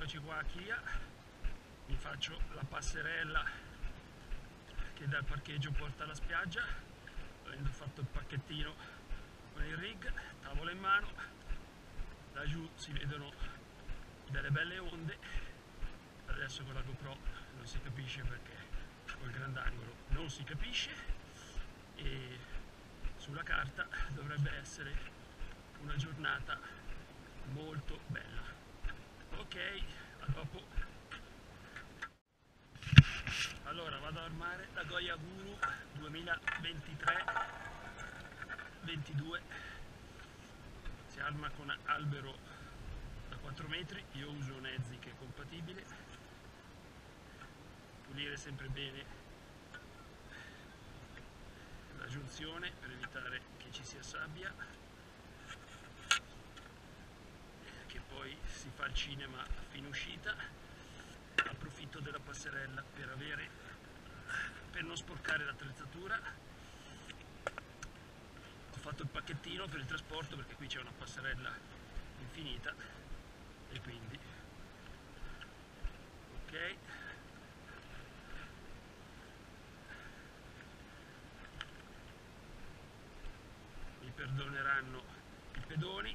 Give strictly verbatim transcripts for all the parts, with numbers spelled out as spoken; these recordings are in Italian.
eccoci qua a Chia, mi faccio la passerella che dal parcheggio porta alla spiaggia, avendo fatto il pacchettino con il rig, tavola in mano, laggiù si vedono delle belle onde, adesso con la GoPro non si capisce perché col grandangolo non si capisce, e sulla carta dovrebbe essere una giornata molto bella. Ok, a dopo. Allora vado a armare la Goya Guru duemilaventitré ventidue, si arma con albero da quattro metri, io uso un Ezzi che è compatibile, pulire sempre bene la giunzione per evitare che ci sia sabbia, che poi si fa il cinema a fine uscita. Approfitto della passerella per avere per non sporcare l'attrezzatura. Ho fatto il pacchettino per il trasporto perché qui c'è una passerella infinita e quindi ok. Mi perdoneranno i pedoni.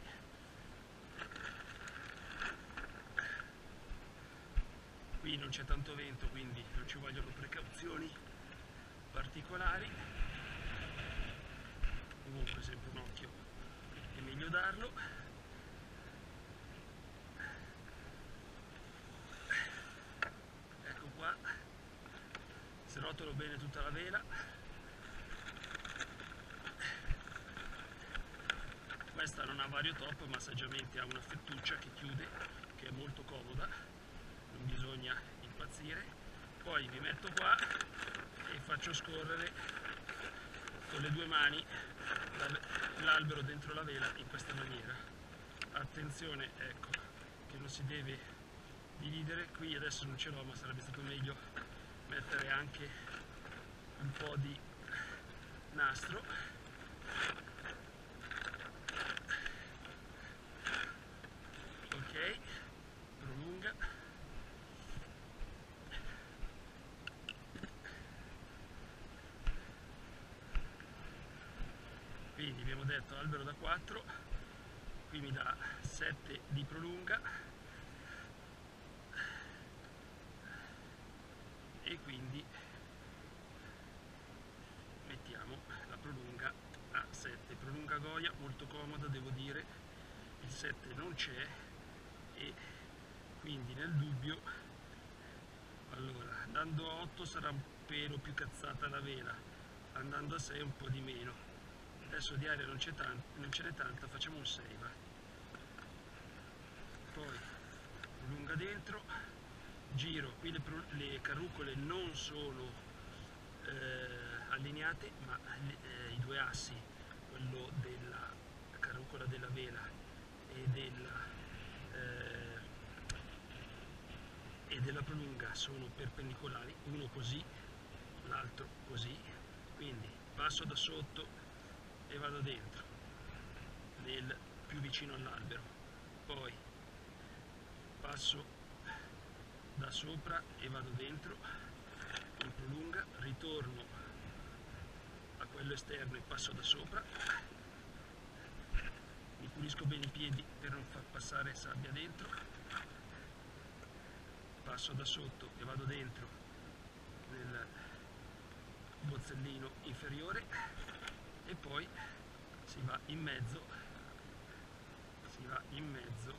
Qui non c'è tanto vento, quindi non ci vogliono precauzioni particolari. Comunque sempre un occhio è meglio darlo. Ecco qua, srotolo bene tutta la vela. Questa non ha vario top, ma saggiamente ha una fettuccia che chiude, che è molto comoda, non bisogna impazzire. Poi vi metto qua e faccio scorrere con le due mani l'albero dentro la vela in questa maniera. Attenzione, ecco, che non si deve dividere. Qui adesso non ce l'ho, ma sarebbe stato meglio mettere anche un po' di nastro. Ok, prolunga. Quindi abbiamo detto albero da quattro, qui mi dà sette di prolunga e quindi mettiamo la prolunga a sette. Prolunga Goya molto comoda, devo dire, il sette non c'è e quindi nel dubbio, allora andando a otto sarà un pelo più cazzata la vela, andando a sei un po' di meno. Adesso di aria non ce n'è tanta, facciamo un sei, va. Poi prolunga dentro, giro, qui le, le carrucole non sono eh, allineate, ma eh, i due assi, quello della carrucola della vela e della, eh, e della prolunga sono perpendicolari, uno così, l'altro così, quindi passo da sotto e vado dentro nel più vicino all'albero, poi passo da sopra e vado dentro in prolunga, ritorno a quello esterno e passo da sopra, mi pulisco bene i piedi per non far passare sabbia dentro, passo da sotto e vado dentro nel bozzellino inferiore e poi si va in mezzo, si va in mezzo,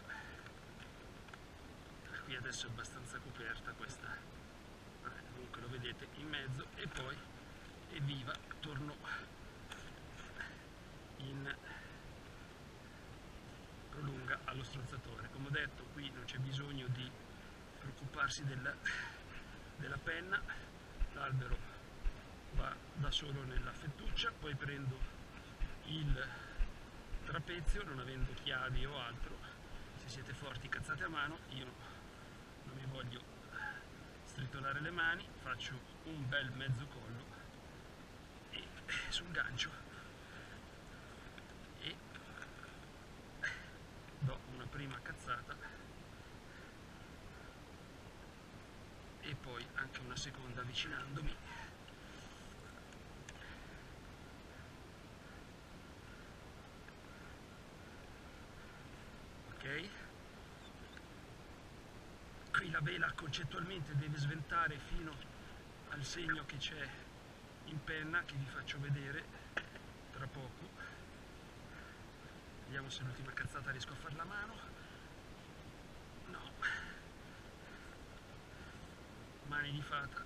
qui adesso è abbastanza coperta questa, eh, comunque lo vedete, in mezzo e poi evviva, torno in prolunga allo strozzatore. Come ho detto, qui non c'è bisogno di preoccuparsi della, della penna, l'albero va da solo nella fettuccia, poi prendo il trapezio, non avendo chiavi o altro, se siete forti cazzate a mano, io non mi voglio stritolare le mani, faccio un bel mezzo collo e sul gancio e do una prima cazzata e poi anche una seconda avvicinandomi. Ok, qui la vela concettualmente deve sventare fino al segno che c'è in penna, che vi faccio vedere tra poco. Vediamo se l'ultima cazzata riesco a farla a mano. No, mani di fata.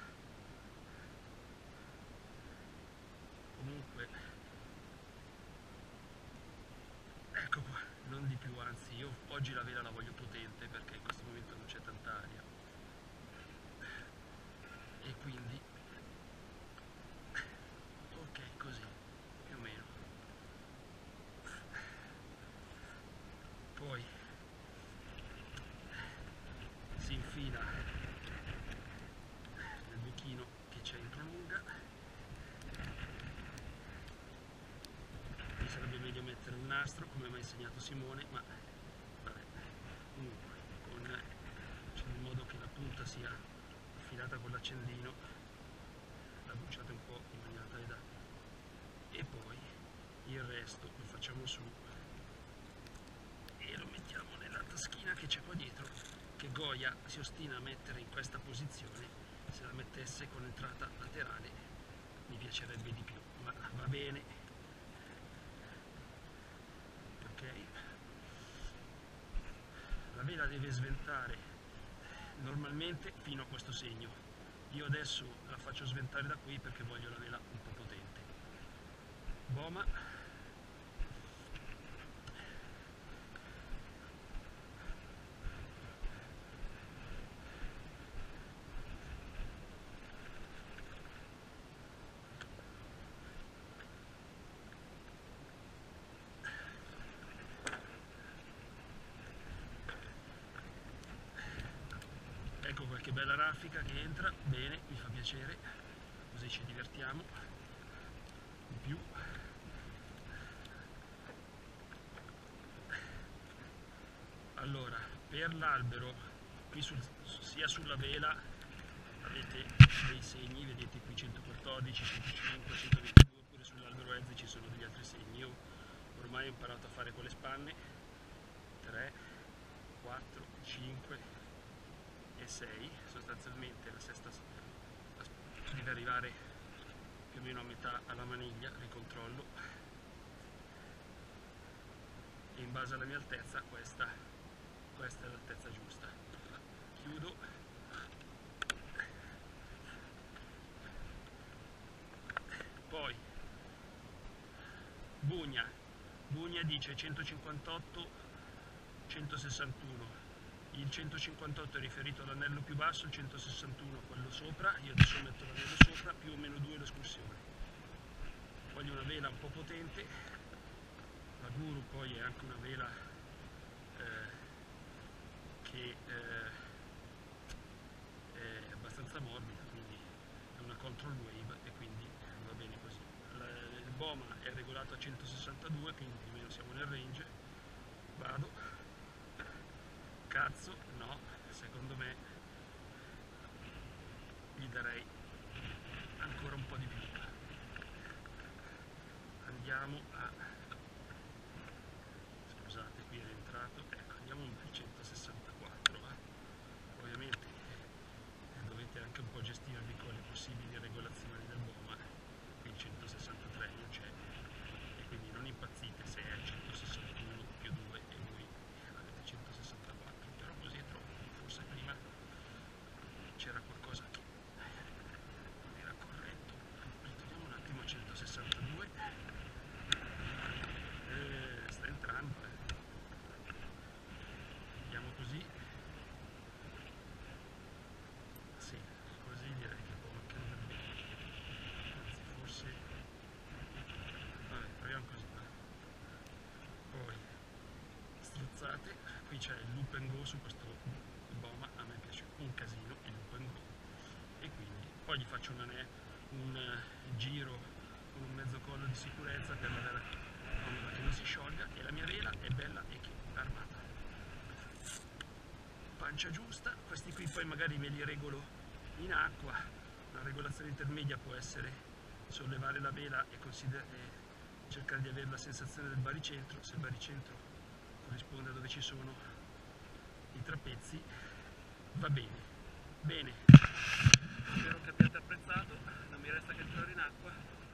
Comunque ecco qua, non di più, anzi io oggi la vela la voglio potente perché in questo momento non c'è tanta aria e quindi ok, così più o meno. Poi si infila nel buchino che c'è in prolunga. Qui sarebbe meglio mettere un nastro come mi ha insegnato Simone, ma vabbè, comunque con, cioè, in modo che la punta sia affilata con l'accendino, la bruciate un po' in maniera tale da, e poi il resto lo facciamo su e lo mettiamo nella taschina che c'è qua dietro, che Goya si ostina a mettere in questa posizione. Se la mettesse con entrata laterale mi piacerebbe di più, ma va bene. Ok, la vela deve sventare normalmente fino a questo segno. Io adesso la faccio sventare da qui perché voglio la vela un po' potente. Boma, ecco qualche bella raffica che entra, bene, mi fa piacere, così ci divertiamo di più. Allora, per l'albero, qui sul, sia sulla vela avete dei segni, vedete qui centoquattordici, centocinque, centoventidue, oppure sull'albero Ezzi ci sono degli altri segni. Io ormai ho imparato a fare con le spanne, tre, quattro, cinque e sei, sostanzialmente la sesta deve arrivare più o meno a metà alla maniglia, ricontrollo, e in base alla mia altezza questa, questa è l'altezza giusta. Chiudo, poi bugna, bugna dice centocinquantotto centosessantuno. Il centocinquantotto è riferito all'anello più basso, il centosessantuno quello sopra. Io adesso metto l'anello sopra, più o meno due l'escursione. Voglio una vela un po' potente. La Guru poi è anche una vela eh, che eh, è abbastanza morbida, quindi è una control wave e quindi va bene così. Il Boma è regolato a centosessantadue, quindi più o meno siamo nel range. Vado. Cazzo, no, secondo me gli darei ancora un po' di più. Andiamo a, scusate, qui è entrato, ecco, andiamo un bel centosessantaquattro. Eh. Ovviamente eh, dovete anche un po' gestirvi con le possibili regolazioni del Boma. Qui il centosessantatré non c'è, e quindi non impazzite se è centosessantuno più due e voi avete centosessantaquattro. Però così è troppo, forse prima c'era qualcosa che non era corretto. Ritorniamo un attimo a centosessantadue, eh, sta entrando, eh. Vediamo così, sì, così direi che può anche andare bene, anzi forse, vabbè, proviamo così. Poi strozzate, qui c'è il loop and go su questo Boma, a me piace un casino il loop and go, e quindi poi gli faccio un, un uh, giro con un mezzo collo di sicurezza per la vela che non si sciolga, e la mia vela è bella e che armata. Pancia giusta, questi qui poi magari me li regolo in acqua. Una regolazione intermedia può essere sollevare la vela e, e cercare di avere la sensazione del baricentro. Se il baricentro corrisponde a dove ci sono i trapezzi, va bene. Bene, spero che abbiate apprezzato, non mi resta che entrare in acqua